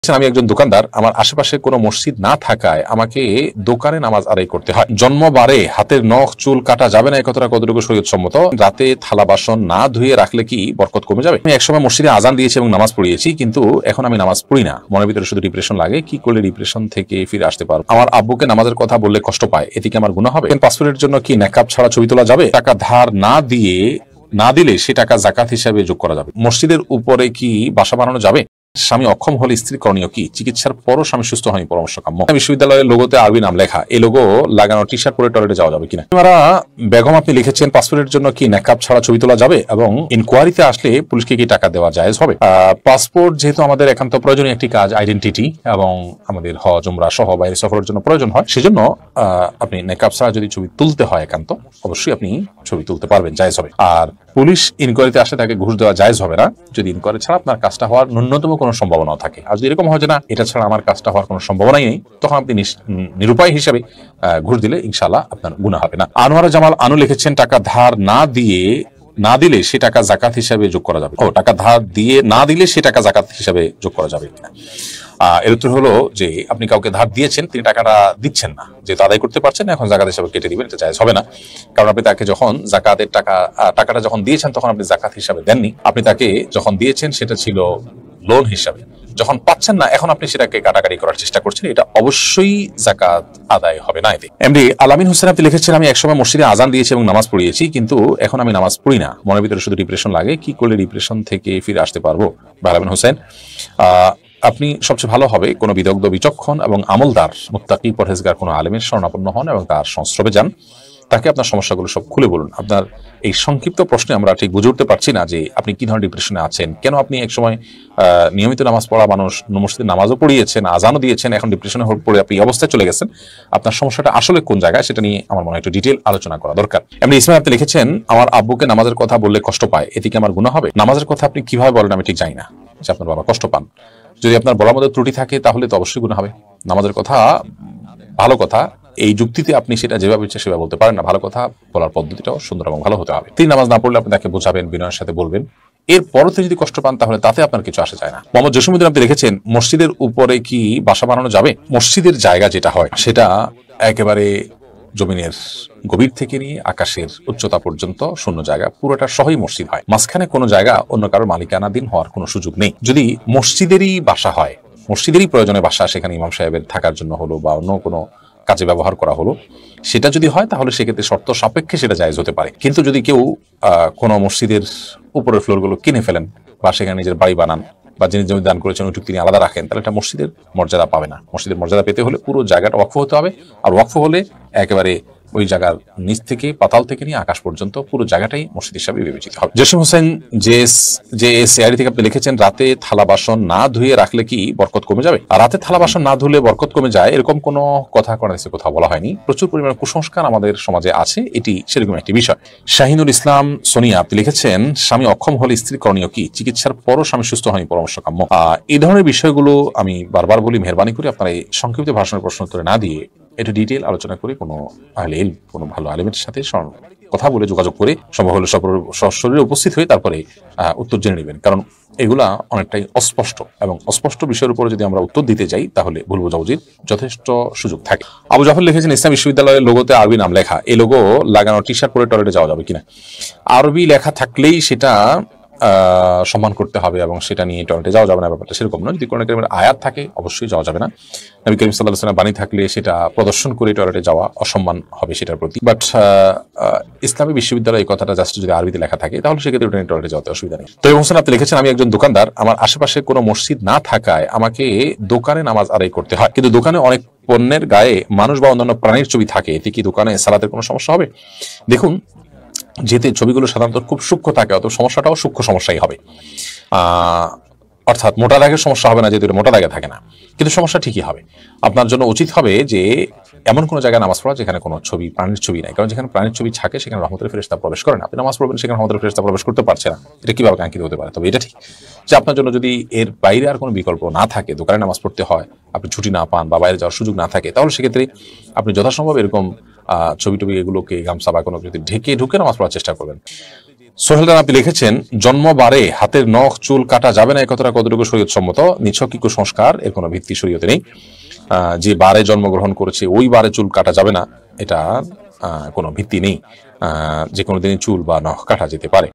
আমি একজন দোকানদার, আমার আশেপাশে কোনো মসজিদ না থাকায় আমাকে দোকানে নামাজ আদায় করতে হয়। জন্মবারে হাতের নখ চুল কাটা যাবে না, এই কথাটা কতটুকু শরীয়ত সম্মত? রাতে থালা বাসন না ধুয়ে রাখলে কি বরকত কমে যাবে? আমি একসময় মসজিদে আজান দিয়েছি এবং নামাজ পড়িয়েছি, কিন্তু এখন আমি নামাজ পড়ি না। মনের ভিতরে শুধু ডিপ্রেশন লাগে। কি করলে ডিপ্রেশন থেকে ফিরে আসতে পারবো? আমার আব্বুকে নামাজের কথা বললে কষ্ট পায়, এতে কি আমার গুনাহ হবে? পাসপোর্টের জন্য কি নেকাব ছাড়া ছবি তোলা যাবে? টাকা ধার না দিলে সে টাকা জাকাত হিসাবে যোগ করা যাবে। মসজিদের উপরে কি বাসা বানানো যাবে? স্বামী অক্ষম হলে স্ত্রী করণীয় কি? চিকিৎসার পরও স্বামী সুস্থ হয়নি, পরামর্শ কাম্য। বিশ্ববিদ্যালয়ের লোগোতে আরবি নাম লেখা, এই লোগো লাগানো টি শার্ট পরে টয়লেটে যাওয়া যাবে কিনা? বেগম, আপনি লিখেছেন পাসপোর্টের জন্য কি নেকাব ছাড়া ছবি তোলা যাবে এবং ইনকোয়ারিতে আসলে পুলিশকে কি টাকা দেওয়া জায়েজ হবে? পাসপোর্ট যেহেতু আমাদের একান্ত প্রয়োজনীয় একটি কাজ, আইডেন্টিটি এবং আমাদের হজ উমরা সহ বাইরে সফরের জন্য প্রয়োজন হয়, সেজন্য আপনি নেকাব ছাড়া যদি ছবি তুলতে হয় একান্ত, অবশ্যই আপনি ছবি তুলতে পারবেন, জায়েজ হবে। আর পুলিশ ইনকোয়ারিতে আসলে তাকে ঘুষ দেওয়া জায়েজ হবে না, যদি ইনকোয়ারি ছাড়া আপনার কাজটা হওয়ার ন্যূনতম কোনো সম্ভাবনাও থাকে। আর যদি এরকম হয় যে না, এটা ছাড়া আমার কাজটা হওয়ার কোনো সম্ভাবনাই নেই, তখন আপনি নিরুপায় হিসাবে ঘুষ দিলে ইনশাআল্লাহ আপনার গুনাহ হবে না। আনোয়ারা জামাল আনু লিখেছেন, টাকা ধার না দিলে সে টাকা জাকাত হিসাবে যোগ করা যাবে। টাকা ধার দিয়ে না দিলে সে টাকা জাকাত হিসাবে যোগ করা যাবে কিনা? এর উত্তর হলো যে আপনি কাউকে ধার দিয়েছেন, তিনি টাকাটা দিচ্ছেন না, যেহেতু আদায় করতে পারছেন না, এখন জাকাত হিসাবে কেটে দিবেন, এটা জায়েজ হবে না। কারণ আপনি তাকে যখন জাকাতের টাকাটা যখন দিয়েছেন, তখন আপনি জাকাত হিসাবে দেননি। আপনি তাকে যখন দিয়েছেন সেটা ছিল লোন হিসাবে। যখন পাচ্ছেন না, এখন আপনি সেটাকে কাটাকাটি করার চেষ্টা করছেন, এটা অবশ্যই জাকাত আদায় হবে না। এতে এমডি আলামিন হোসেন আপনি লিখেছেন, আমি একসময় মসজিদে আজান দিয়েছি এবং নামাজ পড়িয়েছি, কিন্তু এখন আমি নামাজ পড়ি না। মনের ভিতরে শুধু ডিপ্রেশন লাগে। কি করলে ডিপ্রেশন থেকে ফিরে আসতে পারবো? আলামিন হোসেন, আপনি সবচেয়ে ভালো হবে কোনো বিদগ্ধ, বিচক্ষণ এবং আমলদার, মুত্তাকি, পরহেজগার কোনো আলেমের শরণাপন্ন হন এবং তার সংস্রবে যান। তাকে আপনার সমস্যাগুলো সব খুলে বলুন। আপনার এই সংক্ষিপ্ত প্রশ্নে আমরা ঠিক বুঝে উঠতে পারছি না যে আপনি কি ধরনের ডিপ্রেশনে আছেন, কেন আপনি একসময় নিয়মিত নামাজ পড়া মানুষ, মসজিদে নামাজও পড়িয়েছেন, আজানও দিয়েছেন, এখন ডিপ্রেশনে পড়ে আপনি এই অবস্থায় চলে গেছেন। আপনার সমস্যাটা আসলে কোন জায়গায়, সেটা নিয়ে আমার মনে হয় একটু ডিটেল আলোচনা করা দরকার। এমনি ইসমাইল আপনি লিখেছেন, আমার আব্বুকে নামাজের কথা বললে কষ্ট পায়, এতে কি আমার গুনাহ হবে? নামাজের কথা আপনি কিভাবে বলেন আমি ঠিক জানি না যে আপনার বাবা কষ্ট পান। যদি আপনার বলার মধ্যে ত্রুটি থাকে তাহলে তো অবশ্যই গুনাহ হবে। নামাজের কথা ভালো কথা, এই যুক্তিতে আপনি সেটা যেভাবে ইচ্ছা সেভাবে বলতে পারেন না। ভালো কথা বলার পদ্ধতিটাও সুন্দর এবং ভালো হতে হবে। তিনি নামাজ না পড়লে আপনি তাকে বোঝাবেন, বিনয়ের সাথে বলবেন। এরপরও তিনি যদি কষ্ট পান তাহলে তাতে আপনার কিছু আসে যায় না। মোহাম্মদ জসিমউদ্দিন আপনি লিখেছেন, মসজিদের উপরে কি বাসা বানানো যাবে? মসজিদের জায়গা যেটা হয় সেটা একেবারে জমিনের গভীর থেকে নিয়ে আকাশের উচ্চতা পর্যন্ত শূন্য জায়গা, পুরোটা সহই মসজিদ হয়। মাঝখানে কোনো জায়গা অন্য কারোর মালিকানাধীন হওয়ার কোনো সুযোগ নেই। যদি মসজিদেরই বাসা হয়, মসজিদেরই প্রয়োজনে বাসা, সেখানে ইমাম সাহেবের থাকার জন্য হলো বা অন্য কোনো কাজে ব্যবহার করা হলো, সেটা যদি হয় তাহলে সেক্ষেত্রে শর্ত সাপেক্ষে সেটা জায়েজ হতে পারে। কিন্তু যদি কেউ কোনো মসজিদের উপরের ফ্লোরগুলো কিনে ফেলেন বা সেখানে নিজের বাড়ি বানান বা যিনি জমি দান করেছেন ওইটুকু তিনি আলাদা রাখেন, তাহলে এটা মসজিদের মর্যাদা পাবে না। মসজিদের মর্যাদা পেতে হলে পুরো জায়গাটা ওয়াকফ হতে হবে। আর ওয়াকফ হলে একেবারে ওই জায়গার নিচ থেকে পাতাল থেকে নিয়ে আকাশ পর্যন্ত পুরো জায়গাটাই মসজিদ হিসাবে বিবেচিত হবে। জসিম হোসেন জেএসআইডি থেকে আপনি লিখেছেন, রাতে থালা বাসন না ধুয়ে রাখলে কি বরকত কমে যাবে? আর রাতে থালা বাসন না ধুলে বরকত কমে যায় এরকম কোনো কথা কোথাও বলা হয়নি। প্রচুর পরিমাণে কুসংস্কার আমাদের সমাজে আছে, এটি সেরকম একটি বিষয়। শাহিনুল ইসলাম সোনিয়া আপনি লিখেছেন, স্বামী অক্ষম হলে স্ত্রী করণীয় কি? চিকিৎসার পরও স্বামী সুস্থ হয়নি, পরামর্শ কাম্য। এই ধরনের বিষয়গুলো আমি বারবার বলি, মেহরবানি করে আপনারা এই সংক্ষিপ্ত ভাষণের প্রশ্ন উত্তরে না দিয়ে এটা ডিটেল আলোচনা করে কোনো কোনো ভালো আলেমের সাথে কথা বলে যোগাযোগ করে সম্ভব হলে সশরীরে উপস্থিত হয়ে তারপরে উত্তর জেনে নেবেন। কারণ এগুলা অনেকটাই অস্পষ্ট এবং অস্পষ্ট বিষয়ের উপরে যদি আমরা উত্তর দিতে যাই তাহলে ভুল বোঝাবুঝির যথেষ্ট সুযোগ থাকে। আবু জাফর লিখেছেন, ইসলাম বিশ্ববিদ্যালয়ের লোগোতে আরবি নাম লেখা, এই লোগো লাগানো টি শার্ট পরে টয়লেটে যাওয়া যাবে কিনা? আরবি লেখা থাকলেই সেটা সম্মান করতে হবে এবং সেটা নিয়ে টয়লেটে যাওয়া যাবে না, ব্যাপারটা সেরকম নয়। যদি কোনো কারণে আয়াত থাকে অবশ্যই যাওয়া যাবে না। নবী করিম সাল্লাল্লাহু আলাইহি ওয়াসাল্লাম বাণী থাকলে সেটা প্রদর্শন করে টয়লেটে যাওয়া অসম্মান হবে সেটার প্রতি। বাট ইসলামী বিশ্ববিদ্যালয় এই কথাটা জাস্ট যদি আরবিতে লেখা থাকে তাহলে সেক্ষেত্রে ওটা নিয়ে টয়লেটে যাওয়াতে অসুবিধা নেই। তৈব হোসেন আপনি লিখেছেন, আমি একজন দোকানদার, আমার আশেপাশে কোনো মসজিদ না থাকায় আমাকে দোকানে নামাজ আদায় করতে হয়, কিন্তু দোকানে অনেক পণ্যের গায়ে মানুষ বা অন্যান্য প্রাণীর ছবি থাকে, এতে কি দোকানে সালাতের কোনো সমস্যা হবে? দেখুন, যেহেতু ছবিগুলো সাধারণত খুব সূক্ষ্ম থাকে, অত সমস্যাটাও সূক্ষ্ম সমস্যাই হবে। অর্থাৎ মোটা দাগের সমস্যা হবে না, যেহেতু মোটা দাগে থাকে না, কিন্তু সমস্যা ঠিকই হবে। আপনার জন্য উচিত হবে যে এমন কোনো জায়গায় নামাজ পড়া যেখানে কোনো ছবি, প্রাণীর ছবি নাই। কারণ যেখানে প্রাণীর ছবি থাকে সেখানে রহমতের ফেরেশতা প্রবেশ করে না। আপনি নামাজ পড়বেন, সেখানে রহমতের ফেরেশতা প্রবেশ করতে পারছে না, এটা কিভাবে কাঙ্ক্ষিত হতে পারে? তবে এটা ঠিক যে আপনার জন্য যদি এর বাইরে আর কোনো বিকল্প না থাকে, দোকানে নামাজ পড়তে হয়, আপনি ছুটি না পান বা বাইরে যাওয়ার সুযোগ না থাকে, তাহলে সেক্ষেত্রে আপনি যথাসম্ভব এরকম ছবি এগুলোকে গামছা বা কোনো কিছু ঢেকে ঢুকে নামাজ পড়ার চেষ্টা করবেন। সোহেল রানা আপনি লিখেছেন, জন্মবারে হাতের নখ চুল কাটা যাবে না, এই কথাটা কতটুকু শরীয়ত সম্মত? নিছক কি কুসংস্কার, এর কোনো ভিত্তি শরীয়তে নেই। যে বারে জন্মগ্রহণ করেছে ওই বারে চুল কাটা যাবে না, এটা কোনো ভিত্তি নেই। যে কোনো দিনই চুল বা নখ কাটা যেতে পারে।